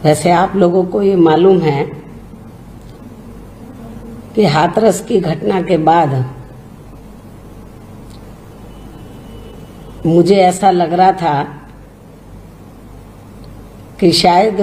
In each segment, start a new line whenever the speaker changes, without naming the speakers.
वैसे आप लोगों को ये मालूम है कि हाथरस की घटना के बाद मुझे ऐसा लग रहा था कि शायद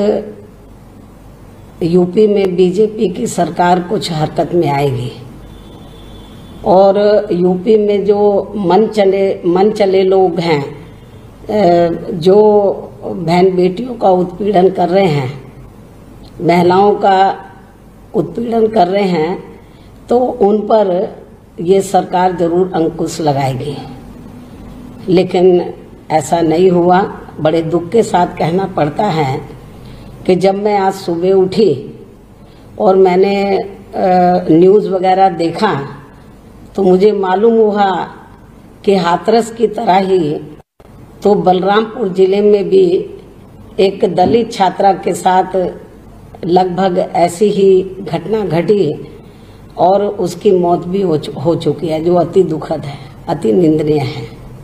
यूपी में बीजेपी की सरकार कुछ हरकत में आएगी और यूपी में जो मन चले लोग हैं, जो बहन बेटियों का उत्पीड़न कर रहे हैं, महिलाओं का उत्पीड़न कर रहे हैं, तो उन पर ये सरकार जरूर अंकुश लगाएगी। लेकिन ऐसा नहीं हुआ। बड़े दुख के साथ कहना पड़ता है कि जब मैं आज सुबह उठी और मैंने न्यूज़ वगैरह देखा तो मुझे मालूम हुआ कि हाथरस की तरह ही तो बलरामपुर जिले में भी एक दलित छात्रा के साथ लगभग ऐसी ही घटना घटी और उसकी मौत भी हो चुकी है, जो अति दुखद है, अति निंदनीय है।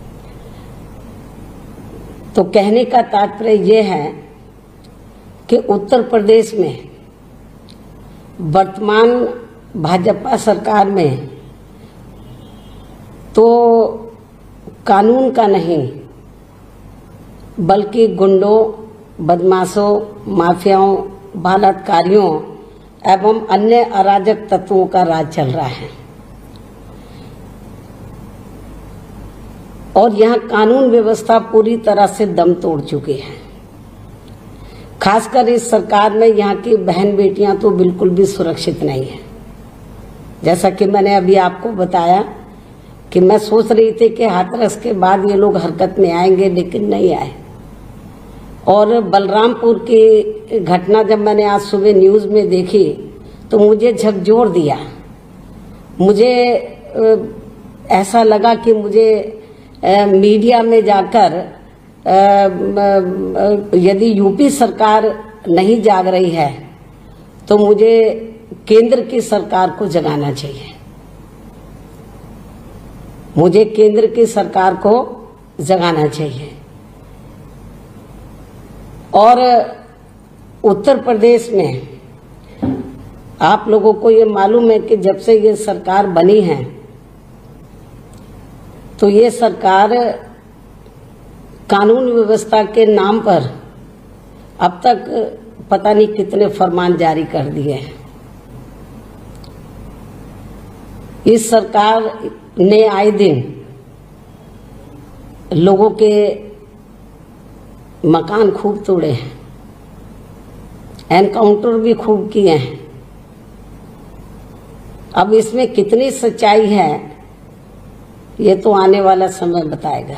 तो कहने का तात्पर्य ये है कि उत्तर प्रदेश में वर्तमान भाजपा सरकार में तो कानून का नहीं बल्कि गुंडों, बदमाशों, माफियाओं, बलात्कारियों एवं अन्य अराजक तत्वों का राज चल रहा है और यहाँ कानून व्यवस्था पूरी तरह से दम तोड़ चुकी है। खासकर इस सरकार में यहाँ की बहन बेटियां तो बिल्कुल भी सुरक्षित नहीं है। जैसा कि मैंने अभी आपको बताया कि मैं सोच रही थी कि हाथरस के बाद ये लोग हरकत में आएंगे, लेकिन नहीं आए। और बलरामपुर की घटना जब मैंने आज सुबह न्यूज़ में देखी तो मुझे झकझोर दिया। मुझे ऐसा लगा कि मुझे मीडिया में जाकर यदि यूपी सरकार नहीं जाग रही है तो मुझे केंद्र की सरकार को जगाना चाहिए। मुझे केंद्र की सरकार को जगाना चाहिए। और उत्तर प्रदेश में आप लोगों को ये मालूम है कि जब से ये सरकार बनी है तो ये सरकार कानून व्यवस्था के नाम पर अब तक पता नहीं कितने फरमान जारी कर दिए हैं। इस सरकार ने आए दिन लोगों के मकान खूब तोड़े हैं, एनकाउंटर भी खूब किए हैं। अब इसमें कितनी सच्चाई है ये तो आने वाला समय बताएगा।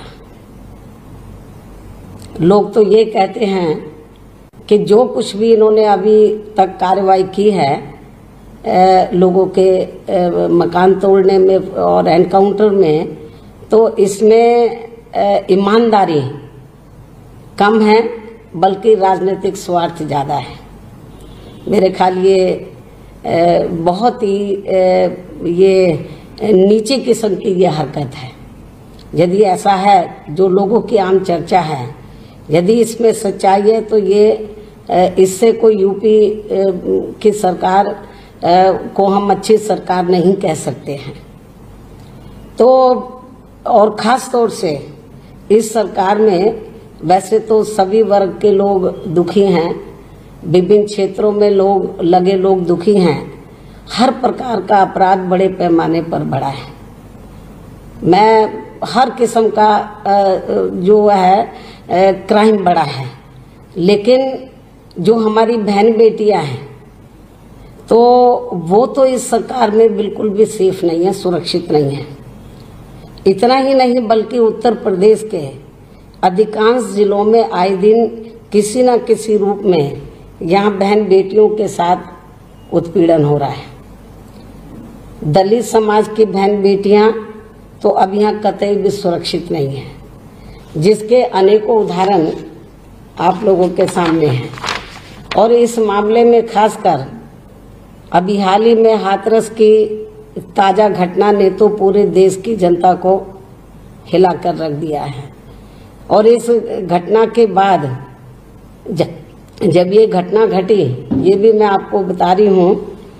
लोग तो ये कहते हैं कि जो कुछ भी इन्होंने अभी तक कार्रवाई की है लोगों के मकान तोड़ने में और एनकाउंटर में, तो इसमें ईमानदारी कम है बल्कि राजनीतिक स्वार्थ ज़्यादा है। मेरे ख्याल ये बहुत ही ये नीचे किस्म की ये हरकत है। यदि ऐसा है जो लोगों की आम चर्चा है, यदि इसमें सच्चाई है तो ये इससे कोई यूपी की सरकार को हम अच्छी सरकार नहीं कह सकते हैं। तो और ख़ास तौर से इस सरकार में वैसे तो सभी वर्ग के लोग दुखी हैं, विभिन्न क्षेत्रों में लोग दुखी हैं। हर प्रकार का अपराध बड़े पैमाने पर बढ़ा है। मैं हर किस्म का जो है क्राइम बढ़ा है, लेकिन जो हमारी बहन बेटियां हैं तो वो तो इस सरकार में बिल्कुल भी सेफ नहीं है, सुरक्षित नहीं है। इतना ही नहीं बल्कि उत्तर प्रदेश के अधिकांश जिलों में आए दिन किसी न किसी रूप में यहाँ बहन बेटियों के साथ उत्पीड़न हो रहा है। दलित समाज की बहन बेटियां तो अब यहाँ कतई भी सुरक्षित नहीं है, जिसके अनेकों उदाहरण आप लोगों के सामने हैं। और इस मामले में खासकर अभी हाल ही में हाथरस की ताज़ा घटना ने तो पूरे देश की जनता को हिला कर रख दिया है। और इस घटना के बाद जब ये घटना घटी, ये भी मैं आपको बता रही हूँ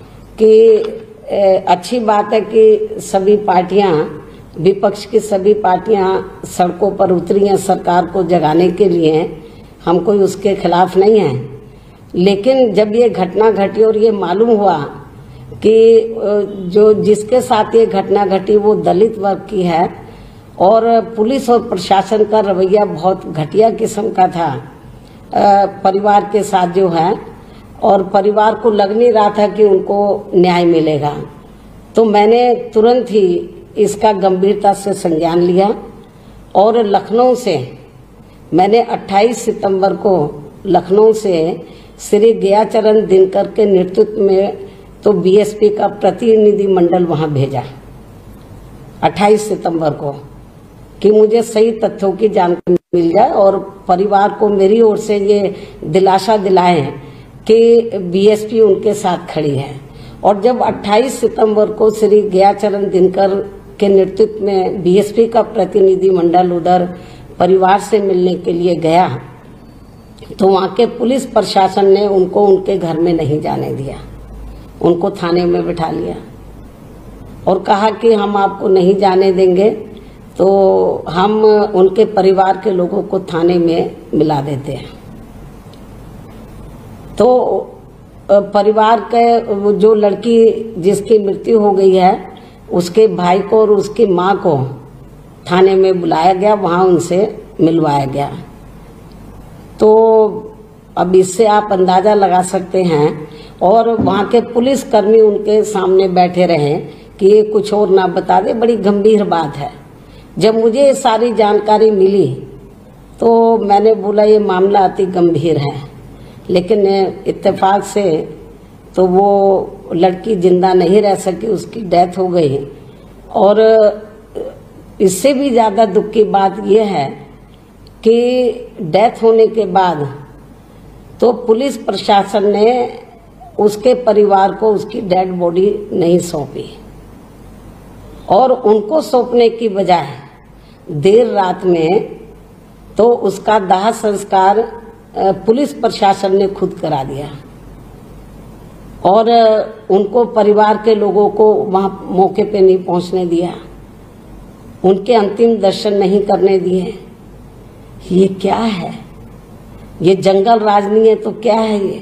कि अच्छी बात है कि सभी पार्टियां, विपक्ष की सभी पार्टियां सड़कों पर उतरी हैं सरकार को जगाने के लिए। हम कोई उसके खिलाफ नहीं हैं, लेकिन जब ये घटना घटी और ये मालूम हुआ कि जो जिसके साथ ये घटना घटी वो दलित वर्ग की है और पुलिस और प्रशासन का रवैया बहुत घटिया किस्म का था परिवार के साथ जो है, और परिवार को लग नहीं रहा था कि उनको न्याय मिलेगा, तो मैंने तुरंत ही इसका गंभीरता से संज्ञान लिया और लखनऊ से मैंने 28 सितंबर को लखनऊ से श्री गयाचरण दिनकर के नेतृत्व में तो बीएसपी का प्रतिनिधि मंडल वहां भेजा 28 सितंबर को, कि मुझे सही तथ्यों की जानकारी मिल जाए और परिवार को मेरी ओर से ये दिलासा दिलाएं कि बीएसपी उनके साथ खड़ी है। और जब 28 सितंबर को श्री गयाचरण दिनकर के नेतृत्व में बीएसपी का प्रतिनिधि मंडल उधर परिवार से मिलने के लिए गया, तो वहां के पुलिस प्रशासन ने उनको उनके घर में नहीं जाने दिया, उनको थाने में बिठा लिया और कहा कि हम आपको नहीं जाने देंगे, तो हम उनके परिवार के लोगों को थाने में मिला देते हैं। तो परिवार के जो लड़की जिसकी मृत्यु हो गई है उसके भाई को और उसकी मां को थाने में बुलाया गया, वहां उनसे मिलवाया गया। तो अब इससे आप अंदाजा लगा सकते हैं, और वहां के पुलिसकर्मी उनके सामने बैठे रहे कि ये कुछ और ना बता दे, बड़ी गंभीर बात है। जब मुझे ये सारी जानकारी मिली तो मैंने बोला ये मामला अति गंभीर है, लेकिन इत्तेफाक से तो वो लड़की जिंदा नहीं रह सकी, उसकी डेथ हो गई। और इससे भी ज्यादा दुख की बात यह है कि डेथ होने के बाद तो पुलिस प्रशासन ने उसके परिवार को उसकी डेड बॉडी नहीं सौंपी, और उनको सौंपने की बजाय देर रात में तो उसका दाह संस्कार पुलिस प्रशासन ने खुद करा दिया और उनको परिवार के लोगों को वहां मौके पे नहीं पहुंचने दिया, उनके अंतिम दर्शन नहीं करने दिए। ये क्या है? ये जंगल राज नहीं है तो क्या है ये?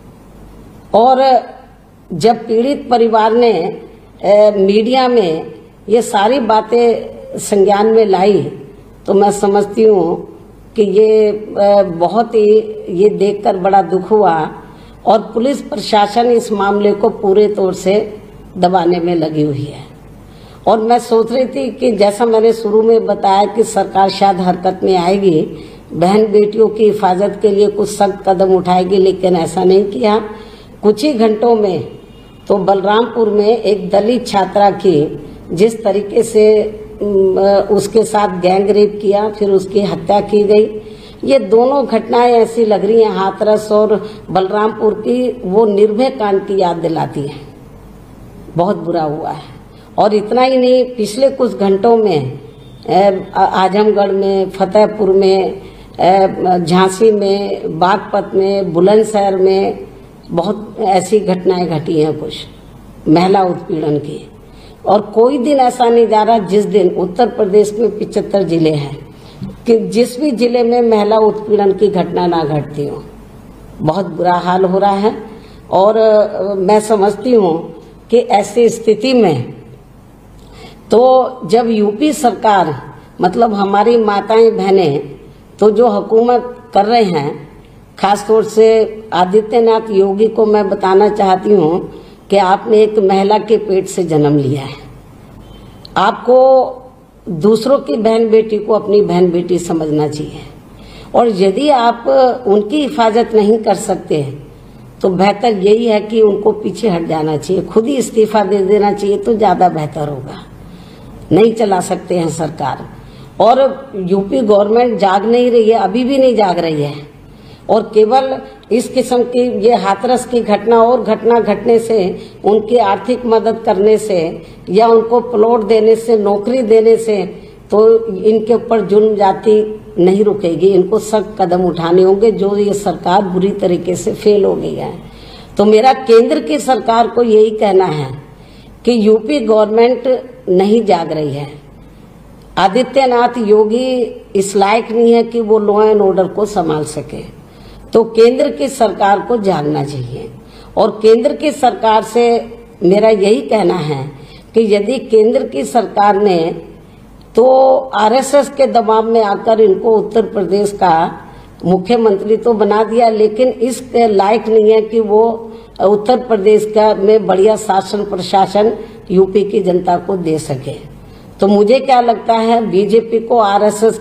और जब पीड़ित परिवार ने मीडिया में ये सारी बातें संज्ञान में लाई तो मैं समझती हूँ कि ये बहुत ही ये देखकर बड़ा दुख हुआ, और पुलिस प्रशासन इस मामले को पूरे तौर से दबाने में लगी हुई है। और मैं सोच रही थी कि जैसा मैंने शुरू में बताया कि सरकार शायद हरकत में आएगी, बहन बेटियों की हिफाजत के लिए कुछ सख्त कदम उठाएगी, लेकिन ऐसा नहीं किया। कुछ ही घंटों में तो बलरामपुर में एक दलित छात्रा की जिस तरीके से उसके साथ गैंग रेप किया, फिर उसकी हत्या की गई, ये दोनों घटनाएं ऐसी लग रही हैं हाथरस और बलरामपुर की वो निर्भय कांड की याद दिलाती है। बहुत बुरा हुआ है। और इतना ही नहीं, पिछले कुछ घंटों में आजमगढ़ में, फतेहपुर में, झांसी में, बागपत में, बुलंदशहर में बहुत ऐसी घटनाएं घटी हैं कुछ महिला उत्पीड़न की। और कोई दिन ऐसा नहीं जा रहा जिस दिन उत्तर प्रदेश में 75 जिले हैं कि जिस भी जिले में महिला उत्पीड़न की घटना ना घटती हो। बहुत बुरा हाल हो रहा है। और मैं समझती हूँ कि ऐसी स्थिति में तो जब यूपी सरकार मतलब हमारी माताएं बहनें तो जो हुकूमत कर रहे हैं, खासतौर से आदित्यनाथ योगी को मैं बताना चाहती हूँ कि आपने एक महिला के पेट से जन्म लिया है। आपको दूसरों की बहन बेटी को अपनी बहन बेटी समझना चाहिए, और यदि आप उनकी हिफाजत नहीं कर सकते तो बेहतर यही है कि उनको पीछे हट जाना चाहिए, खुद ही इस्तीफा दे देना चाहिए तो ज्यादा बेहतर होगा। नहीं चला सकते हैं सरकार। और यूपी गवर्नमेंट जाग नहीं रही है, अभी भी नहीं जाग रही है, और केवल इस किस्म की ये हाथरस की घटना और घटना घटने से, उनकी आर्थिक मदद करने से या उनको प्लॉट देने से, नौकरी देने से तो इनके ऊपर जुल्म जाति नहीं रुकेगी, इनको सख्त कदम उठाने होंगे। जो ये सरकार बुरी तरीके से फेल हो गई है, तो मेरा केंद्र की सरकार को यही कहना है कि यूपी गवर्नमेंट नहीं जाग रही है। आदित्यनाथ योगी इस लायक नहीं है कि वो लॉ एंड ऑर्डर को संभाल सके, तो केंद्र की सरकार को जागना चाहिए। और केंद्र की सरकार से मेरा यही कहना है कि यदि केंद्र की सरकार ने तो आरएसएस के दबाव में आकर इनको उत्तर प्रदेश का मुख्यमंत्री तो बना दिया, लेकिन इस लायक नहीं है कि वो उत्तर प्रदेश का में बढ़िया शासन प्रशासन यूपी की जनता को दे सके। तो मुझे क्या लगता है, बीजेपी को आरएसएस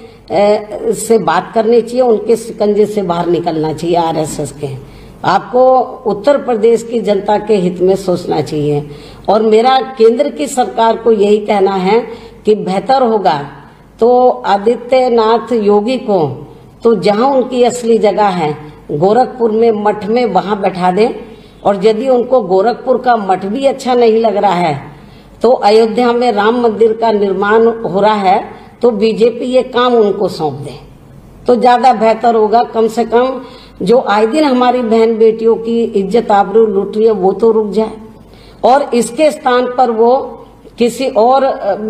के से बात करनी चाहिए, उनके शिकंजे से बाहर निकलना चाहिए। आरएसएस के आपको उत्तर प्रदेश की जनता के हित में सोचना चाहिए। और मेरा केंद्र की सरकार को यही कहना है कि बेहतर होगा तो आदित्यनाथ योगी को तो जहां उनकी असली जगह है गोरखपुर में मठ में वहां बैठा दें, और यदि उनको गोरखपुर का मठ भी अच्छा नहीं लग रहा है तो अयोध्या में राम मंदिर का निर्माण हो रहा है, तो बीजेपी ये काम उनको सौंप दे तो ज्यादा बेहतर होगा। कम से कम जो आए दिन हमारी बहन बेटियों की इज्जत आबरू लूट रही है वो तो रुक जाए, और इसके स्थान पर वो किसी और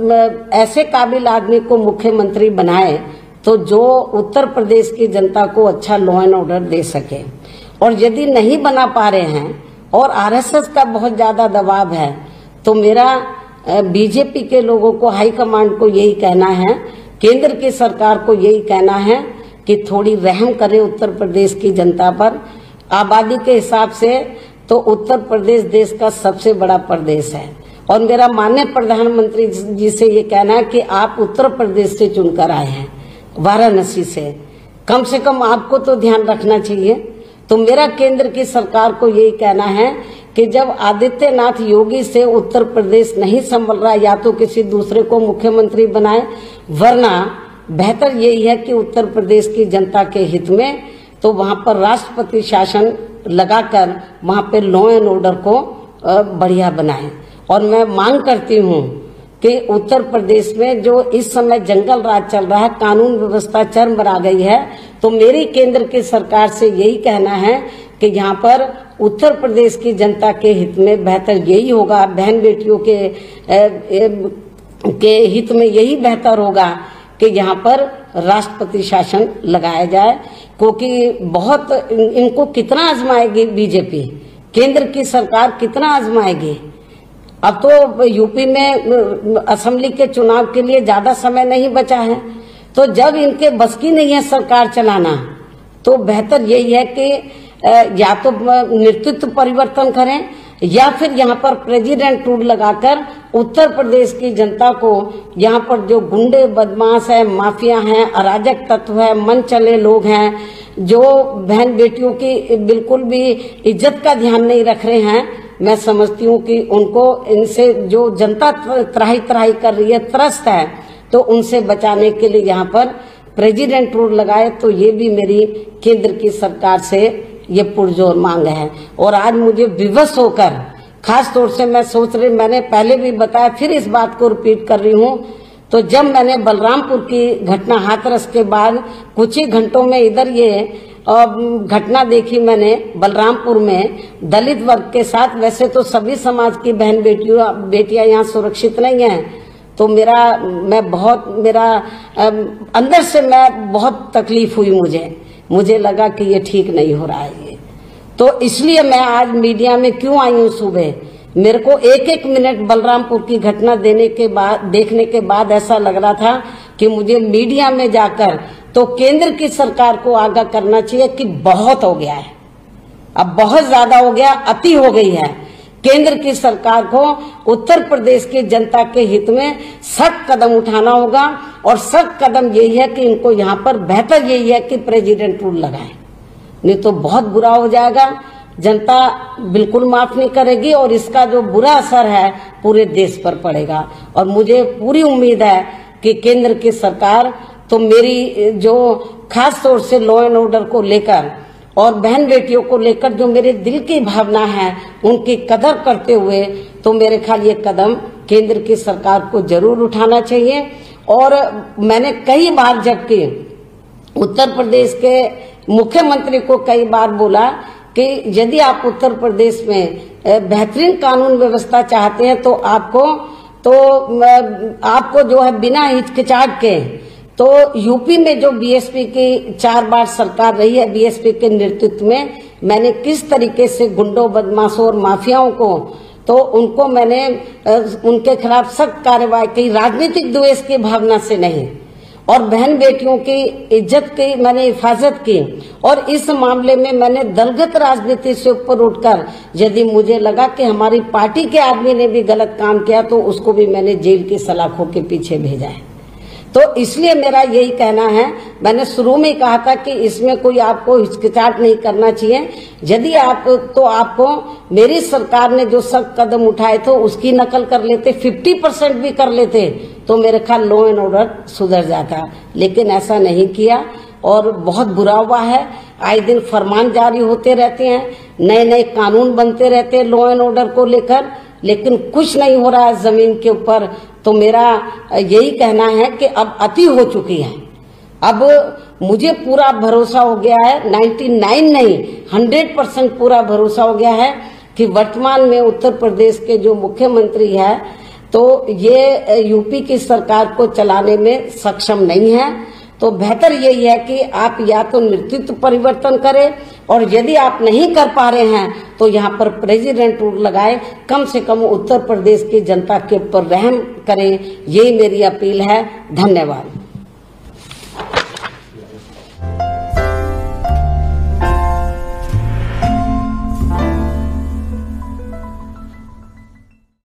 ऐसे काबिल आदमी को मुख्यमंत्री बनाए तो जो उत्तर प्रदेश की जनता को अच्छा लॉ एंड ऑर्डर दे सके। और यदि नहीं बना पा रहे हैं और आरएसएस का बहुत ज्यादा दबाव है, तो मेरा बीजेपी के लोगों को, हाईकमांड को यही कहना है, केंद्र की सरकार को यही कहना है कि थोड़ी रहम करें उत्तर प्रदेश की जनता पर। आबादी के हिसाब से तो उत्तर प्रदेश देश का सबसे बड़ा प्रदेश है, और मेरा माननीय प्रधानमंत्री जी से ये कहना है कि आप उत्तर प्रदेश से चुनकर आए हैं, वाराणसी से, कम से कम आपको तो ध्यान रखना चाहिए। तो मेरा केंद्र की सरकार को यही कहना है कि जब आदित्यनाथ योगी से उत्तर प्रदेश नहीं संभल रहा, या तो किसी दूसरे को मुख्यमंत्री बनाए, वरना बेहतर यही है कि उत्तर प्रदेश की जनता के हित में तो वहां पर राष्ट्रपति शासन लगाकर वहां पे लॉ एंड ऑर्डर को बढ़िया बनाए। और मैं मांग करती हूं कि उत्तर प्रदेश में जो इस समय जंगल राज चल रहा है, कानून व्यवस्था चरम पर आ गई है, तो मेरी केंद्र की सरकार से यही कहना है कि यहाँ पर उत्तर प्रदेश की जनता के हित में बेहतर यही होगा, बहन बेटियों के हित में यही बेहतर होगा कि यहाँ पर राष्ट्रपति शासन लगाया जाए। क्योंकि बहुत इनको कितना आजमाएगी बीजेपी, केंद्र की सरकार कितना आजमाएगी। अब तो यूपी में असेंबली के चुनाव के लिए ज्यादा समय नहीं बचा है, तो जब इनके बस की नहीं है सरकार चलाना, तो बेहतर यही है कि या तो नेतृत्व परिवर्तन करें, या फिर यहाँ पर प्रेसिडेंट रूल लगाकर उत्तर प्रदेश की जनता को, यहाँ पर जो गुंडे बदमाश है, माफिया हैं, अराजक तत्व है, मन चले लोग हैं, जो बहन बेटियों की बिल्कुल भी इज्जत का ध्यान नहीं रख रहे हैं, मैं समझती हूँ कि उनको, इनसे जो जनता त्राही त्राही कर रही है, त्रस्त है, तो उनसे बचाने के लिए यहाँ पर प्रेसिडेंट रूल लगाए। तो ये भी मेरी केंद्र की सरकार से ये पुरजोर मांग है। और आज मुझे विवश होकर, खास तौर से मैं सोच रही, मैंने पहले भी बताया, फिर इस बात को रिपीट कर रही हूँ, तो जब मैंने बलरामपुर की घटना हाथरस के बाद कुछ ही घंटों में इधर ये घटना देखी मैंने बलरामपुर में दलित वर्ग के साथ, वैसे तो सभी समाज की बहन बेटियां यहाँ सुरक्षित नहीं हैं, तो मेरा अंदर से मैं बहुत तकलीफ हुई, मुझे लगा कि ये ठीक नहीं हो रहा है ये। तो इसलिए मैं आज मीडिया में क्यों आई हूँ सुबह, मेरे को एक एक मिनट बलरामपुर की घटना देखने के बाद ऐसा लग रहा था कि मुझे मीडिया में जाकर तो केंद्र की सरकार को आगाह करना चाहिए कि बहुत हो गया है, अब बहुत ज्यादा हो गया, अति हो गई है। केंद्र की सरकार को उत्तर प्रदेश की जनता के हित में सख्त कदम उठाना होगा, और सख्त कदम यही है कि इनको यहाँ पर बेहतर यही है कि प्रेसिडेंट रूल लगाए, नहीं तो बहुत बुरा हो जाएगा, जनता बिल्कुल माफ नहीं करेगी, और इसका जो बुरा असर है पूरे देश पर पड़ेगा। और मुझे पूरी उम्मीद है कि केंद्र की सरकार तो मेरी जो खास तौर से लॉ एंड ऑर्डर को लेकर और बहन बेटियों को लेकर जो मेरे दिल की भावना है, उनकी कदर करते हुए, तो मेरे ख्याल ये कदम केंद्र की सरकार को जरूर उठाना चाहिए। और मैंने कई बार, जबकि उत्तर प्रदेश के मुख्यमंत्री को कई बार बोला कि यदि आप उत्तर प्रदेश में बेहतरीन कानून व्यवस्था चाहते हैं तो आपको जो है बिना हिचकिचाहट के, तो यूपी में जो बीएसपी की 4 बार सरकार रही है, बीएसपी के नेतृत्व में, मैंने किस तरीके से गुंडों, बदमाशों और माफियाओं को, तो उनको मैंने उनके खिलाफ सख्त कार्रवाई की, राजनीतिक द्वेष की भावना से नहीं, और बहन बेटियों की इज्जत की मैंने हिफाजत की। और इस मामले में मैंने दलगत राजनीति से ऊपर उठकर, यदि मुझे लगा कि हमारी पार्टी के आदमी ने भी गलत काम किया तो उसको भी मैंने जेल की सलाखों के पीछे भेजा है। तो इसलिए मेरा यही कहना है, मैंने शुरू में ही कहा था कि इसमें कोई आपको हिचकिचाहट नहीं करना चाहिए। यदि आपको मेरी सरकार ने जो सख्त कदम उठाए थे उसकी नकल कर लेते, 50% भी कर लेते, तो मेरे ख्याल लॉ एंड ऑर्डर सुधर जाता, लेकिन ऐसा नहीं किया और बहुत बुरा हुआ है। आए दिन फरमान जारी होते रहते हैं, नए नए कानून बनते रहते हैं लॉ एंड ऑर्डर को लेकर, लेकिन कुछ नहीं हो रहा है जमीन के ऊपर। तो मेरा यही कहना है कि अब अति हो चुकी है। अब मुझे पूरा भरोसा हो गया है, 99 नहीं 100% पूरा भरोसा हो गया है कि वर्तमान में उत्तर प्रदेश के जो मुख्यमंत्री है तो ये यूपी की सरकार को चलाने में सक्षम नहीं है। तो बेहतर यही है कि आप या तो नेतृत्व परिवर्तन करें, और यदि आप नहीं कर पा रहे हैं तो यहाँ पर प्रेसिडेंट रूल लगाए, कम से कम उत्तर प्रदेश की जनता के ऊपर रहम करें। यही मेरी अपील है। धन्यवाद।